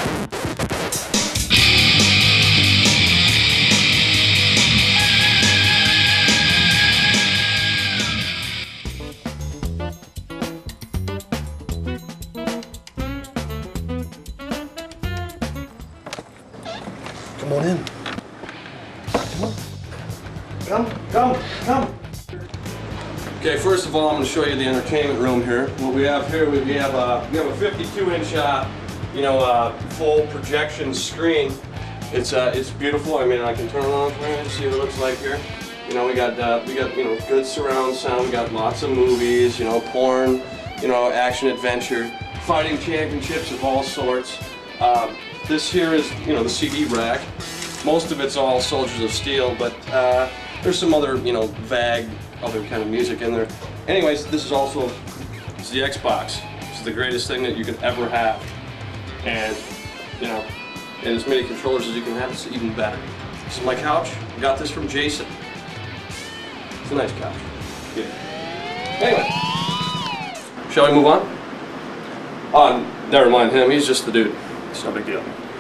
Come on in. Come on. Come. Okay, first of all, I'm going to show you the entertainment room here. What we have here, we have a 52-inch, full projection screen. It's beautiful. I mean, I can turn it on for you and see what it looks like here. You know, we got good surround sound. We got lots of movies. You know, porn. You know, action adventure, fighting championships of all sorts. This here is, the CD rack. Most of it's all Soldiers of Steel, but there's some other, vague, other kind of music in there. Anyways, this is also the Xbox. It's the greatest thing that you could ever have. And, and as many controllers as you can have, it's even better. This is my couch. I got this from Jason. It's a nice couch. Yeah. Anyway, shall we move on? Oh, never mind him. He's just the dude. It's no big deal.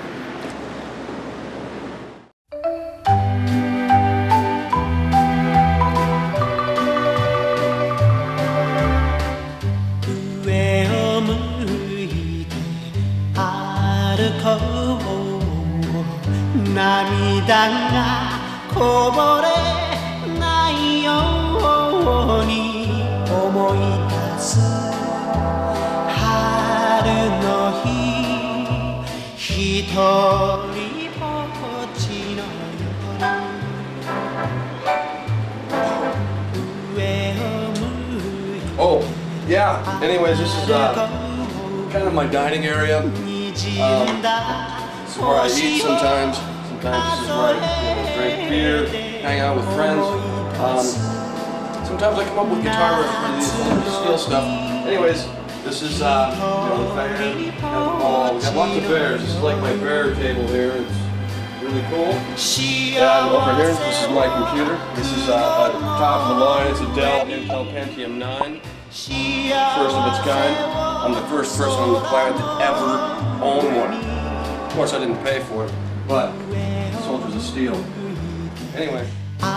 Oh, yeah. Anyways, this is kind of my dining area. This is where I eat sometimes. Sometimes this is where I drink beer, hang out with friends. Sometimes I come up with guitar riffs for these steel stuff. Anyways, this is the fan. We got lots of bears. This is like my bear table here. It's really cool. And over here, this is my computer. This is top of the line. It's a Dell Intel Pentium 9. First of its kind. I'm the first person on the planet to ever own one. Of course, I didn't pay for it, but Soldiers of Steel. Anyway.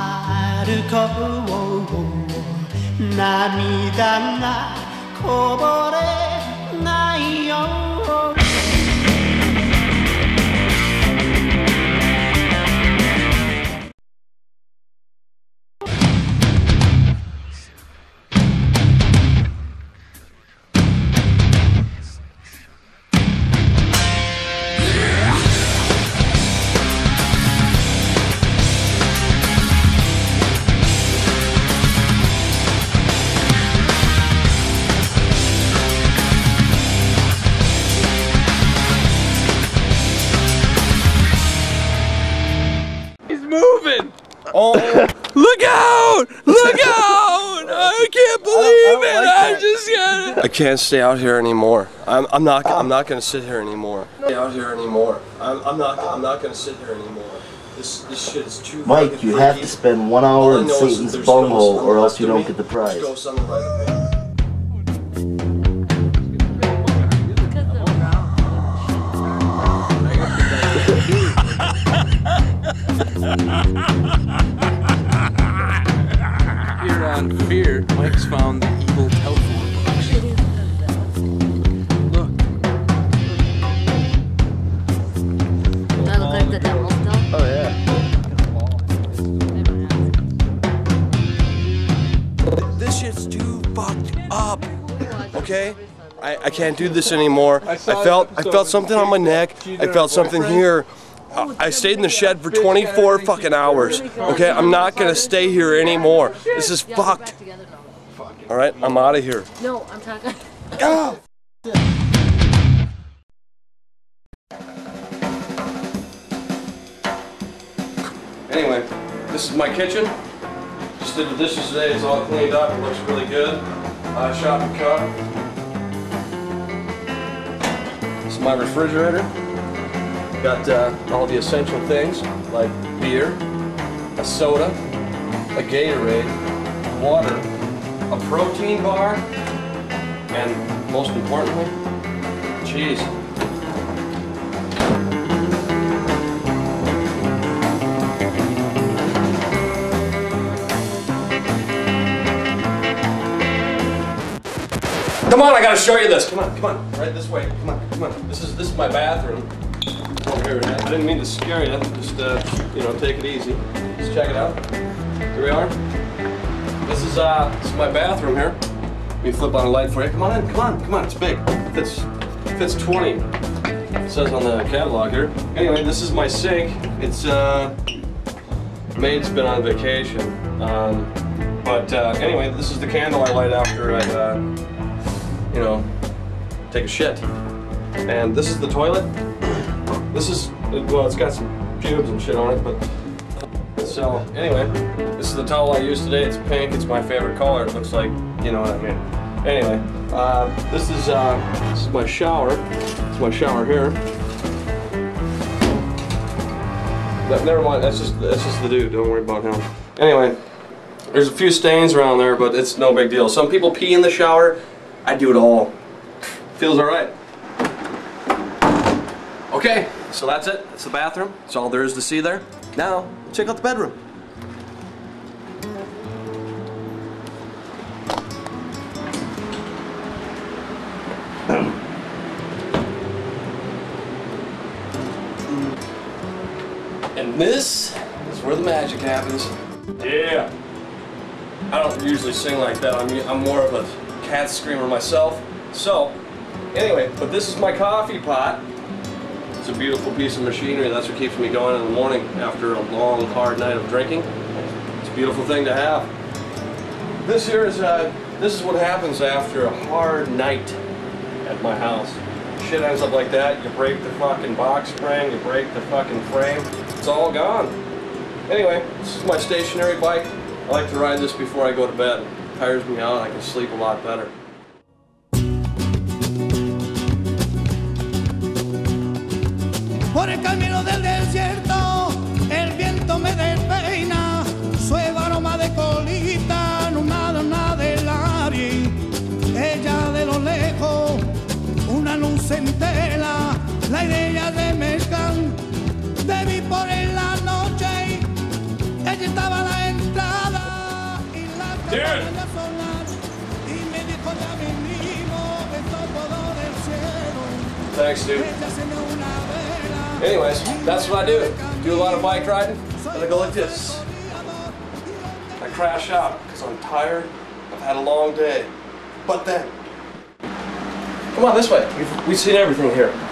Moving! Oh! Look out! Look out! I can't believe it! I just got it! I can't stay out here anymore. I'm not gonna sit here anymore. Stay out here anymore. I'm not gonna sit here anymore. This shit is too. Mike, you have to spend 1 hour in Satan's bunghole, or else you don't get the prize. Here on Fear, Mike's found the evil telephone box. Look. Do I look like the devil still? Oh yeah. This shit's too fucked up. Okay? I can't do this anymore. I felt something on my neck. I felt something here. I stayed in the shed for 24 fucking hours. Okay, I'm not gonna stay here anymore. This is fucked. All right, I'm out of here. No, I'm talking. Go. Anyway, this is my kitchen. Just did the dishes today. It's all cleaned up. It looks really good. Shopping cart. This is my refrigerator. Got all the essential things like beer, a soda, a Gatorade, water, a protein bar, and most importantly, cheese. Come on, I gotta show you this. Come on, right this way. Come on. This is my bathroom. Over here. I didn't mean to scare you. Just you know, take it easy. Just check it out. Here we are. This is my bathroom here. Let me flip on a light for you. Come on in. Come on. It's big. Fits 20. It says on the catalog here. Anyway, this is my sink. It's maid's been on vacation. But anyway, this is the candle I light after I, you know, take a shit. And this is the toilet. This is, well, it's got some pubes and shit on it, but so anyway, this is the towel I used today. It's pink. It's my favorite color. It looks like, you know what I mean. Anyway, this is my shower. It's my shower here. Never mind. That's just the dude. Don't worry about him. Anyway. There's a few stains around there, but it's no big deal. Some people pee in the shower. I do it all. Feels alright. Okay, so that's it. That's the bathroom. That's all there is to see there. Now, check out the bedroom. And this is where the magic happens. Yeah. I don't usually sing like that. I'm more of a cat screamer myself. So, anyway, but this is my coffee pot. It's a beautiful piece of machinery. That's what keeps me going in the morning after a long, hard night of drinking. It's a beautiful thing to have. This here is this is what happens after a hard night at my house. Shit ends up like that. You break the fucking box spring. You break the fucking frame. It's all gone. Anyway, this is my stationary bike. I like to ride this before I go to bed. It tires me out, I can sleep a lot better. Por el camino del desierto, el viento me despeina, su aroma de colita, no nada del aire. Ella de lo lejos, una luz entera, la idea de mezclan, de vi por en la noche, ella estaba a la entrada. Dude! Thanks, dude. Anyways, that's what I do. Do a lot of bike riding, and I go like this. I crash out because I'm tired. I've had a long day. But then, come on this way. We've seen everything here.